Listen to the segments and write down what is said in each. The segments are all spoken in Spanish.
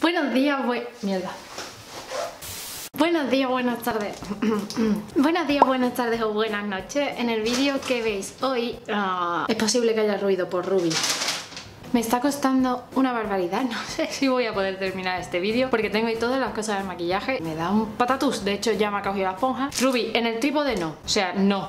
Buenos días, mierda. Buenos días, buenas tardes. Buenos días, buenas tardes o buenas noches. En el vídeo que veis hoy es posible que haya ruido por Ruby. Me está costando una barbaridad, no sé si voy a poder terminar este vídeo porque tengo ahí todas las cosas de maquillaje. Me da un patatús, de hecho ya me ha cogido la esponja. Ruby, en el trípode no, o sea, no.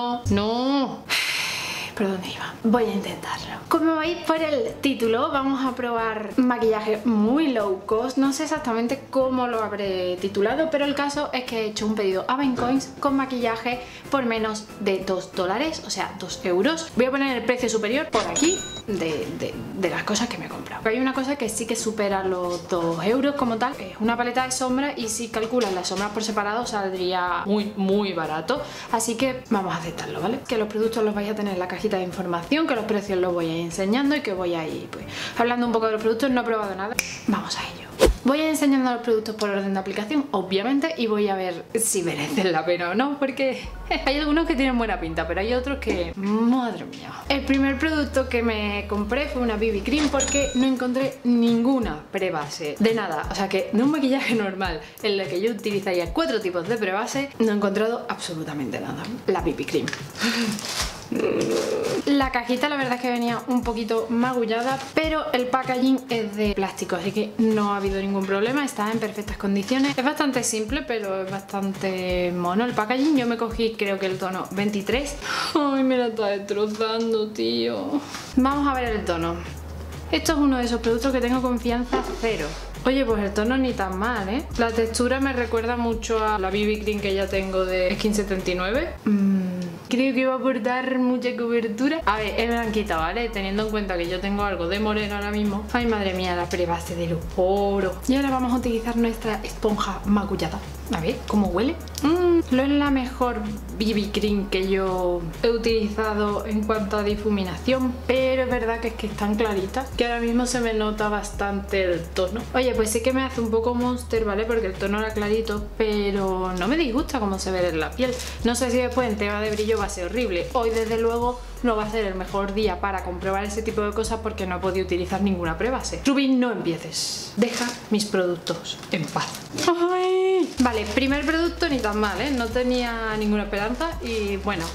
¿Por dónde iba? Voy a intentarlo. Como veis por el título, vamos a probar maquillaje muy low cost. No sé exactamente cómo lo habré titulado, pero el caso es que he hecho un pedido a Bencoins con maquillaje por menos de $2, o sea, 2 euros. Voy a poner el precio superior por aquí de las cosas que me he comprado. Hay una cosa que sí que supera los 2 euros como tal. Es una paleta de sombras y si calculas las sombras por separado saldría muy barato. Así que vamos a aceptarlo, ¿vale? Que los productos los vais a tener en la cajita de información, que los precios los voy a ir enseñando y que voy a ir pues hablando un poco de los productos. No he probado nada, vamos a ello. Voy a ir enseñando los productos por orden de aplicación, obviamente, y voy a ver si merecen la pena o no, porque hay algunos que tienen buena pinta, pero hay otros que... madre mía. El primer producto que me compré fue una BB Cream porque no encontré ninguna prebase de nada, o sea que de un maquillaje normal en el que yo utilizaría 4 tipos de prebase, no he encontrado absolutamente nada. La BB Cream. La cajita la verdad es que venía un poquito magullada, pero el packaging es de plástico, así que no ha habido ningún problema, está en perfectas condiciones. Es bastante simple, pero es bastante mono el packaging. Yo me cogí creo que el tono 23. Ay, me la está destrozando, tío. Vamos a ver el tono. Esto es uno de esos productos que tengo confianza cero. Oye, pues el tono ni tan mal, ¿eh? La textura me recuerda mucho a la BB Cream que ya tengo de Skin 79. Creo que va a aportar mucha cobertura. A ver, es blanquita, ¿vale? Teniendo en cuenta que yo tengo algo de moreno ahora mismo. Ay, madre mía, la prebase de los poros. Y ahora vamos a utilizar nuestra esponja magullada. A ver, ¿cómo huele? No es la mejor BB Cream que yo he utilizado en cuanto a difuminación, pero es verdad que es tan clarita que ahora mismo se me nota bastante el tono. Oye, pues sí que me hace un poco monster, ¿vale? Porque el tono era clarito, pero no me disgusta cómo se ve en la piel. No sé si después en tema de brillo va a ser horrible. Hoy desde luego no va a ser el mejor día para comprobar ese tipo de cosas porque no he podido utilizar ninguna prebase. Ruby, no empieces. Deja mis productos en paz. ¡Ay! Vale, primer producto ni tan mal, ¿eh? No tenía ninguna esperanza y bueno.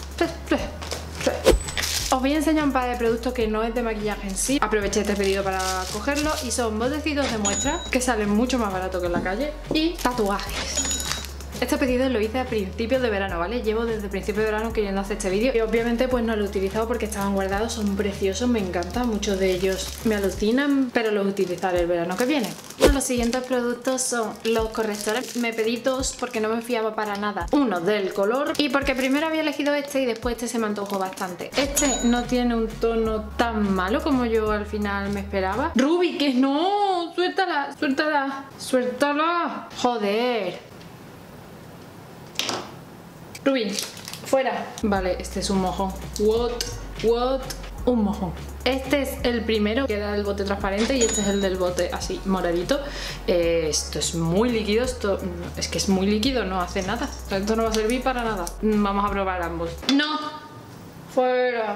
Os voy a enseñar un par de productos que no es de maquillaje en sí. Aproveché este pedido para cogerlo y son botecitos de muestra que salen mucho más barato que en la calle y tatuajes. Este pedido lo hice a principios de verano, ¿vale? Llevo desde principios de verano queriendo hacer este vídeo y obviamente pues no lo he utilizado porque estaban guardados, son preciosos, me encantan, muchos de ellos me alucinan, pero los utilizaré el verano que viene. Los siguientes productos son los correctores. Me pedí 2 porque no me fiaba para nada. Uno del color y porque primero había elegido este y después este se me antojó bastante. Este no tiene un tono tan malo como yo al final me esperaba. Ruby, que no, suéltala, suéltala, suéltala. Joder. Ruby, fuera. Vale, este es un mojón. What? Un mojón. Este es el primero, que era el bote transparente, y este es el del bote así moradito. Esto es muy líquido, esto es que es muy líquido, no hace nada. Esto no va a servir para nada. Vamos a probar ambos. ¡No! ¡Fuera!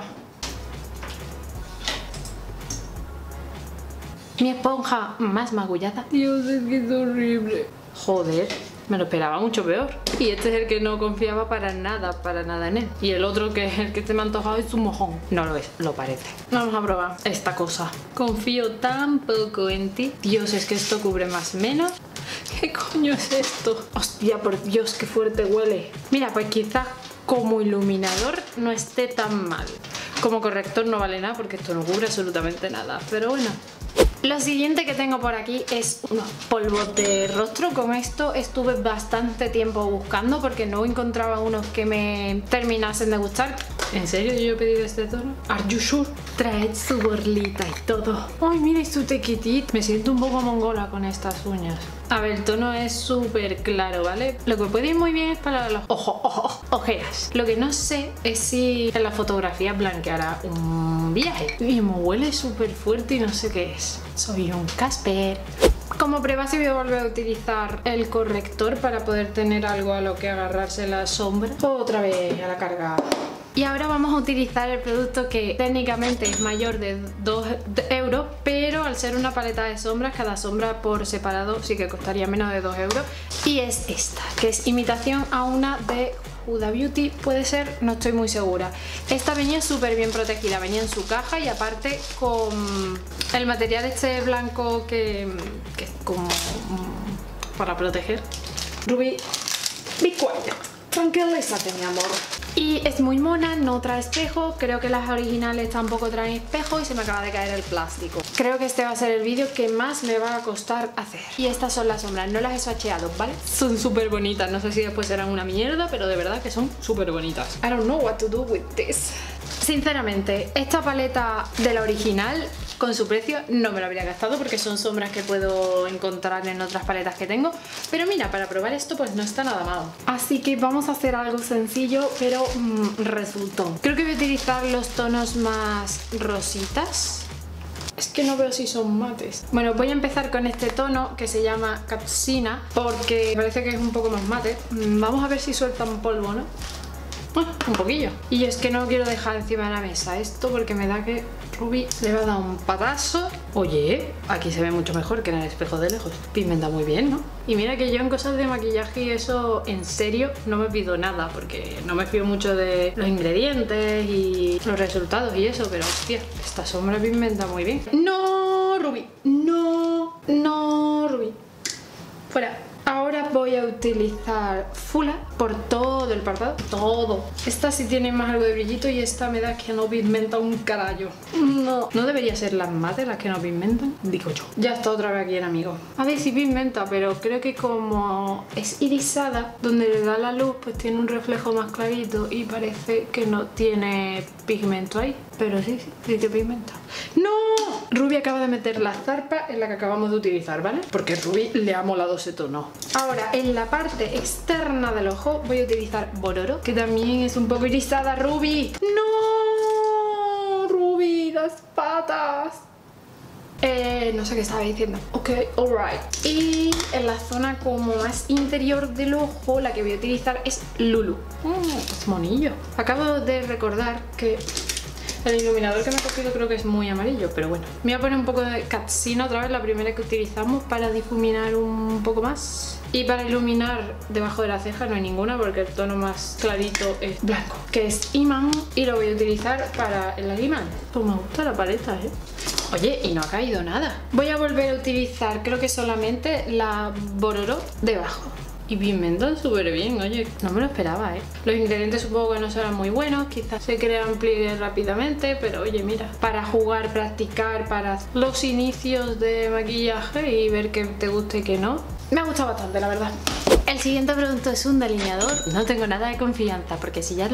Mi esponja más magullada. Dios, es que es horrible. Joder. Me lo esperaba mucho peor. Y este es el que no confiaba para nada en él. Y el otro, que es el que se me ha antojado, es un mojón. No lo es, lo parece. Vamos a probar esta cosa. Confío tan poco en ti. Dios, es que esto cubre más menos. ¿Qué coño es esto? Hostia, por Dios, qué fuerte huele. Mira, pues quizás como iluminador no esté tan mal. Como corrector no vale nada porque esto no cubre absolutamente nada. Pero bueno. Lo siguiente que tengo por aquí es unos polvos de rostro. Con esto estuve bastante tiempo buscando porque no encontraba unos que me terminasen de gustar. ¿En serio yo he pedido este tono? ¿Are you sure? Traed su borlita y todo. Ay, mira su tequitito. Me siento un poco mongola con estas uñas. A ver, el tono es súper claro, ¿vale? Lo que puede ir muy bien es para los ojeras. Lo que no sé es si en la fotografía blanqueará un viaje. Y me huele súper fuerte y no sé qué es. Soy un Casper. Como prebase voy a volver a utilizar el corrector para poder tener algo a lo que agarrarse la sombra. Otra vez a la carga. Y ahora vamos a utilizar el producto que técnicamente es mayor de 2 euros, pero al ser una paleta de sombras, cada sombra por separado sí que costaría menos de 2 euros. Y es esta, que es imitación a una de Huda Beauty, puede ser, no estoy muy segura. Esta venía súper bien protegida, venía en su caja y aparte con el material este blanco que es como para proteger. Ruby, be quiet, tranquilízate, mi amor. Y es muy mona, no trae espejo, creo que las originales tampoco traen espejo y se me acaba de caer el plástico. Creo que este va a ser el vídeo que más me va a costar hacer. Y estas son las sombras, no las he swatcheado, ¿vale? Son súper bonitas, no sé si después serán una mierda, pero de verdad que son súper bonitas. I don't know what to do with this. Sinceramente, esta paleta de la original, con su precio, no me lo habría gastado porque son sombras que puedo encontrar en otras paletas que tengo. Pero mira, para probar esto pues no está nada mal. Así que vamos a hacer algo sencillo, pero resultón. Creo que voy a utilizar los tonos más rositas. Es que no veo si son mates. Bueno, voy a empezar con este tono que se llama Katsina porque parece que es un poco más mate. Vamos a ver si sueltan polvo, ¿no? Un poquillo. Y es que no quiero dejar encima de la mesa esto porque me da que Ruby le va a dar un patazo. Oye, aquí se ve mucho mejor que en el espejo de lejos. Pigmenta muy bien, ¿no? Y mira que yo en cosas de maquillaje y eso, en serio, no me pido nada porque no me fío mucho de los ingredientes y los resultados y eso, pero hostia, esta sombra pigmenta muy bien. ¡No, Ruby! ¡No! ¡No, Ruby! Fuera. Ahora voy a utilizar Fula por todo el párpado, todo. Esta sí tiene más algo de brillito y esta me da que no pigmenta un carajo. No debería ser las mates las que no pigmentan, digo yo. Ya está otra vez aquí el amigo. A ver si pigmenta, pero creo que como es irisada, donde le da la luz pues tiene un reflejo más clarito y parece que no tiene pigmento ahí. Pero sí que pigmenta. ¡No! Ruby acaba de meter la zarpa en la que acabamos de utilizar, ¿vale? Porque Ruby le ha molado ese tono. Ahora, en la parte externa del ojo voy a utilizar Bororo, que también es un poco irisada, Ruby. ¡No! Ruby, las patas. No sé qué estaba diciendo. Ok, alright. Y en la zona como más interior del ojo, la que voy a utilizar es Lulu. Es monillo. Acabo de recordar que el iluminador que me he cogido creo que es muy amarillo, pero bueno. Me voy a poner un poco de Katsina otra vez, la primera que utilizamos, para difuminar un poco más. Y para iluminar debajo de la ceja no hay ninguna porque el tono más clarito es blanco, que es Iman, y lo voy a utilizar para el lagrimal. Pues me gusta la paleta, ¿eh? Oye, y no ha caído nada. Voy a volver a utilizar, creo que solamente la Bororo debajo. Y pigmentan súper bien, oye, no me lo esperaba, ¿eh? Los ingredientes supongo que no serán muy buenos, quizás se crean pliegues rápidamente, pero oye, mira, para jugar, practicar, para los inicios de maquillaje y ver que te guste y que no, me ha gustado bastante, la verdad. El siguiente producto es un delineador. No tengo nada de confianza, porque si ya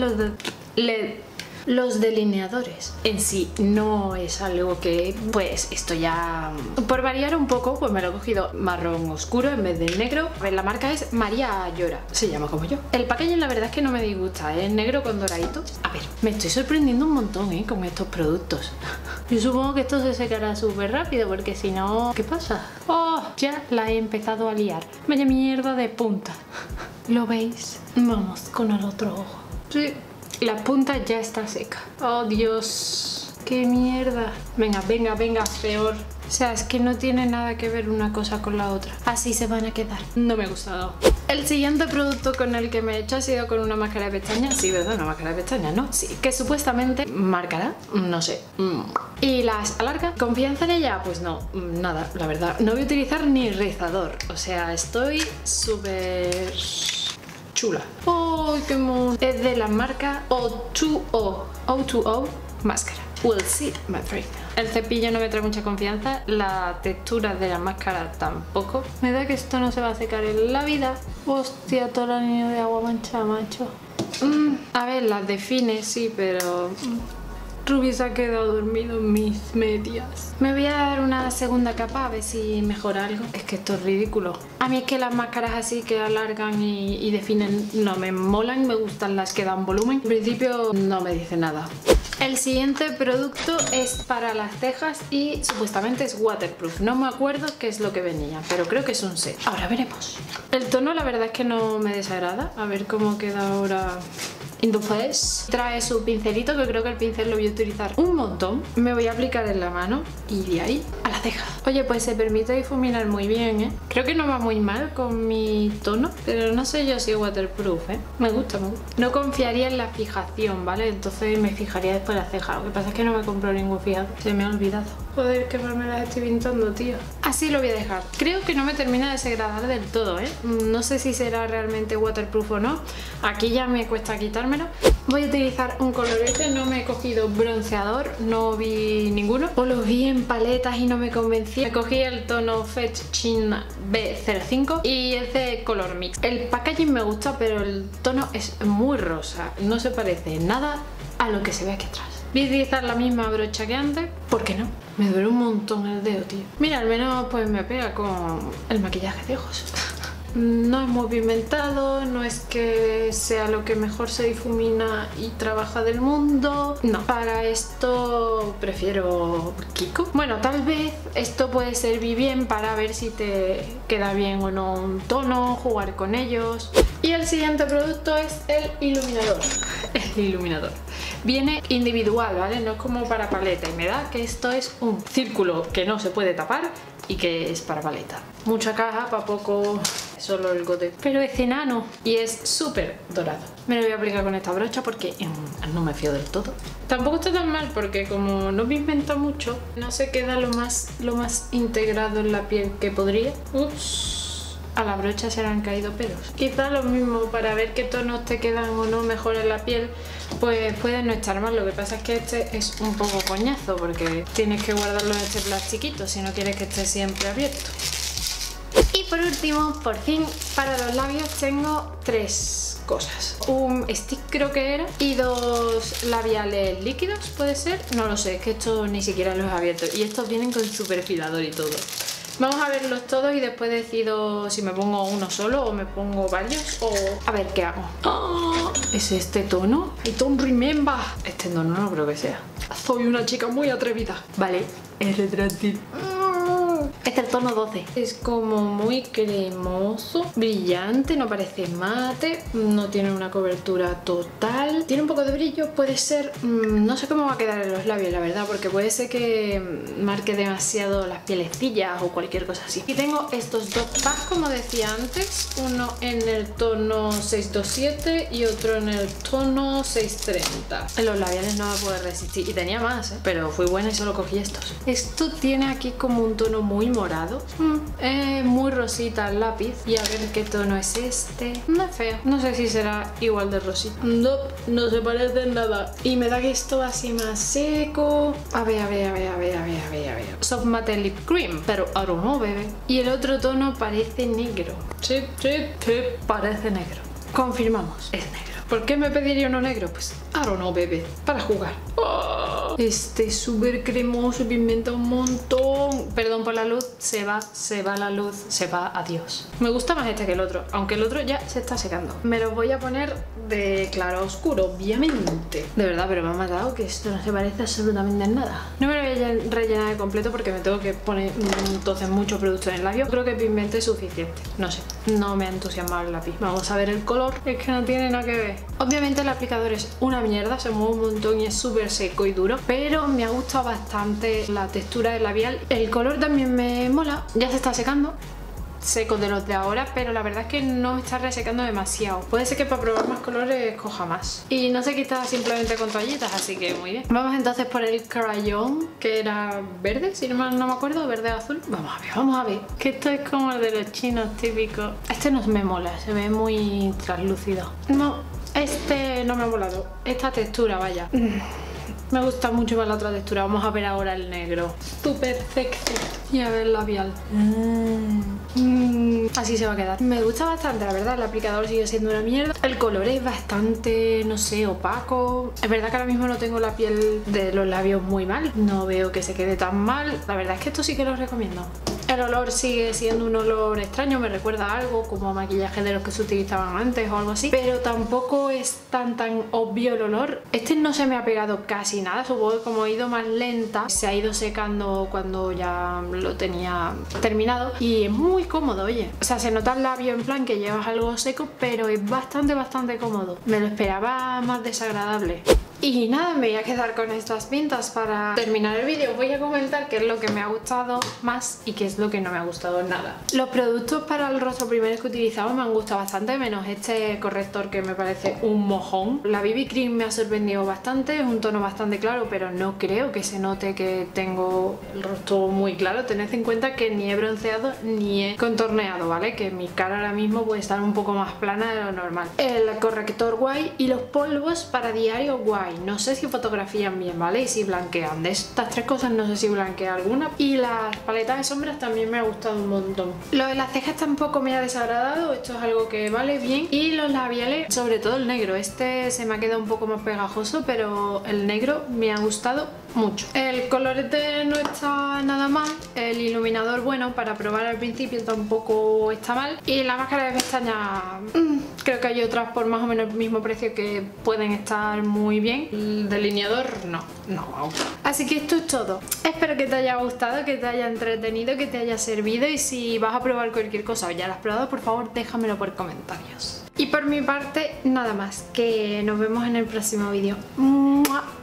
los delineadores en sí no es algo que, pues esto ya, por variar un poco, pues me lo he cogido marrón oscuro en vez del negro. A ver, la marca es María Llora, se llama como yo. El packaging la verdad es que no me disgusta, es negro con doradito. A ver, me estoy sorprendiendo un montón con estos productos. Yo supongo que esto se secará súper rápido porque si no, ¿qué pasa? Oh, ya la he empezado a liar. Vaya mierda de punta. ¿Lo veis? Vamos con el otro ojo. Sí. La punta ya está seca. Oh, Dios. ¡Qué mierda! Venga, venga, venga, peor. O sea, es que no tiene nada que ver una cosa con la otra. Así se van a quedar. No me ha gustado. El siguiente producto con el que me he hecho ha sido con una máscara de pestañas. Sí, ¿verdad? Una máscara de pestañas, ¿no? Sí. Que supuestamente marcará. No sé. ¿Y las alarga? ¿Confianza en ella? Pues no. Nada, la verdad. No voy a utilizar ni rizador. O sea, estoy súper chula. ¡Ay, qué mono! Es de la marca O2O máscara. We'll see, my friend. El cepillo no me trae mucha confianza, la textura de la máscara tampoco. Me da que esto no se va a secar en la vida. Hostia, todo el anillo de agua manchada, macho. A ver, las define, sí, pero Ruby se ha quedado dormido en mis medias. Me voy a dar una segunda capa a ver si mejora algo. Es que esto es ridículo. A mí es que las máscaras así que alargan y definen no me molan. Me gustan las que dan volumen. En principio no me dice nada. El siguiente producto es para las cejas y supuestamente es waterproof. No me acuerdo qué es lo que venía, pero creo que es un set. Ahora veremos. El tono la verdad es que no me desagrada. A ver cómo queda ahora in the face. Trae su pincelito, que creo que el pincel lo voy a utilizar un montón. Me voy a aplicar en la mano y de ahí a la ceja. Oye, pues se permite difuminar muy bien, ¿eh? Creo que no va muy mal con mi tono, pero no sé yo si es waterproof, ¿eh? Me gusta, me gusta. No confiaría en la fijación, ¿vale? Entonces me fijaría después la ceja. Lo que pasa es que no me compro ningún fijador. Se me ha olvidado. Joder, qué mal me las estoy pintando, tío. Así lo voy a dejar. Creo que no me termina de desagradar del todo, ¿eh? No sé si será realmente waterproof o no. Aquí ya me cuesta quitármelo. Voy a utilizar un colorete. No me he cogido bronceador, no vi ninguno. O los vi en paletas y no me convencí. Me cogí el tono Fetch Chin B05 y es de color mix. El packaging me gusta, pero el tono es muy rosa. No se parece nada a lo que se ve aquí atrás. Voy a utilizar la misma brocha que antes. ¿Por qué no? Me duele un montón el dedo, tío. Mira, al menos pues me pega con el maquillaje de ojos. No es muy pigmentado, no es que sea lo que mejor se difumina y trabaja del mundo. No, para esto prefiero Kiko. Bueno, tal vez esto puede servir bien para ver si te queda bien o no un tono, jugar con ellos. Y el siguiente producto es el iluminador. El iluminador. Viene individual, ¿vale? No es como para paleta y me da que esto es un círculo que no se puede tapar y que es para paleta. Mucha caja, para poco, solo el gote. Pero es enano y es súper dorado. Me lo voy a aplicar con esta brocha porque no me fío del todo. Tampoco está tan mal porque como no pigmenta mucho, no se queda lo más integrado en la piel que podría. Ups. A la brocha se le han caído pelos. Quizá lo mismo, para ver qué tonos te quedan o no mejor en la piel, pues puede no estar mal. Lo que pasa es que este es un poco coñazo porque tienes que guardarlo en este plastiquito si no quieres que esté siempre abierto. Y por último, por fin, para los labios tengo 3 cosas. Un stick creo que era y 2 labiales líquidos, ¿puede ser? No lo sé, es que esto ni siquiera los he abierto y estos vienen con su perfilador y todo. Vamos a verlos todos y después decido si me pongo uno solo o me pongo varios o a ver qué hago. ¡Oh! ¿Es este tono? I don't remember. Este tono no creo que sea. Soy una chica muy atrevida. Vale, es retráctil. Este es el tono 12. Es como muy cremoso, brillante, no parece mate, no tiene una cobertura total. Tiene un poco de brillo, puede ser... no sé cómo va a quedar en los labios, la verdad, porque puede ser que marque demasiado las pielecillas o cualquier cosa así. Y tengo estos 2 packs, como decía antes, uno en el tono 627 y otro en el tono 630. En los labiales no me puedo resistir. Y tenía más, pero fui buena y solo cogí estos. Esto tiene aquí como un tono muy morado, muy rosita el lápiz y a ver qué tono es este. No es feo, no sé si será igual de rosita. No se parece en nada y me da que esto va así más seco. A ver. Soft Matte Lip Cream, pero I don't know, bebé. Y el otro tono parece negro. Sí, parece negro. Confirmamos, es negro. ¿Por qué me pediría uno negro? Pues I don't know, bebé, para jugar. Oh, este es súper cremoso, pigmenta un montón. Perdón por la luz, se va la luz, se va, adiós. Me gusta más este que el otro, aunque el otro ya se está secando. Me los voy a poner de claro a oscuro, obviamente. De verdad, pero me ha matado que esto no se parece absolutamente en nada. No me lo voy a rellenar de completo porque me tengo que poner entonces mucho producto en el labio. Creo que pigmente es suficiente, no sé, no me ha entusiasmado el lápiz. Vamos a ver el color, es que no tiene nada que ver. Obviamente el aplicador es una mierda, se mueve un montón y es súper seco y duro, pero me ha gustado bastante la textura del labial. El color también me mola, ya se está secando. Seco de los de ahora, pero la verdad es que no me está resecando demasiado. Puede ser que para probar más colores coja más. Y no se quita simplemente con toallitas, así que muy bien. Vamos entonces por el crayón, que era verde, si no me acuerdo, verde o azul. Vamos a ver. Que esto es como el de los chinos típicos. Este no me mola, se ve muy translúcido. No, este no me ha molado. Esta textura, vaya. Me gusta mucho más la otra textura. Vamos a ver ahora el negro. Súper sexy. Y a ver el labial. Así se va a quedar. Me gusta bastante, la verdad. El aplicador sigue siendo una mierda. El color es bastante, no sé, opaco. Es verdad que ahora mismo no tengo la piel de los labios muy mal. No veo que se quede tan mal. La verdad es que esto sí que lo recomiendo. El olor sigue siendo un olor extraño, me recuerda a algo como maquillaje de los que se utilizaban antes o algo así, pero tampoco es tan obvio el olor. Este no se me ha pegado casi casi nada, supongo que como he ido más lenta se ha ido secando cuando ya lo tenía terminado y es muy cómodo, oye. O sea, se nota el labio en plan que llevas algo seco, pero es bastante cómodo. Me lo esperaba más desagradable. Y nada, me voy a quedar con estas pintas para terminar el vídeo. Voy a comentar qué es lo que me ha gustado más y qué es lo que no me ha gustado nada. Los productos para el rostro primeros que he utilizado me han gustado bastante, menos este corrector que me parece un mojón. La BB Cream me ha sorprendido bastante, es un tono bastante claro, pero no creo que se note que tengo el rostro muy claro. Tened en cuenta que ni he bronceado ni he contorneado, ¿vale? Que mi cara ahora mismo puede estar un poco más plana de lo normal. El corrector guay y los polvos para diario guay. No sé si fotografían bien, ¿vale? Y si blanquean. De estas tres cosas no sé si blanquea alguna. Y las paletas de sombras también me ha gustado un montón. Lo de las cejas tampoco me ha desagradado. Esto es algo que vale bien. Y los labiales, sobre todo el negro. Este se me ha quedado un poco más pegajoso, pero el negro me ha gustado mucho. El colorete no está nada mal. El iluminador, bueno, para probar al principio tampoco está mal. Y la máscara de pestañas, creo que hay otras por más o menos el mismo precio que pueden estar muy bien. El delineador no wow. Así que esto es todo. Espero que te haya gustado, que te haya entretenido, que te haya servido, y si vas a probar cualquier cosa o ya la has probado, por favor déjamelo por comentarios. Y por mi parte nada más, que nos vemos en el próximo vídeo. ¡Mua!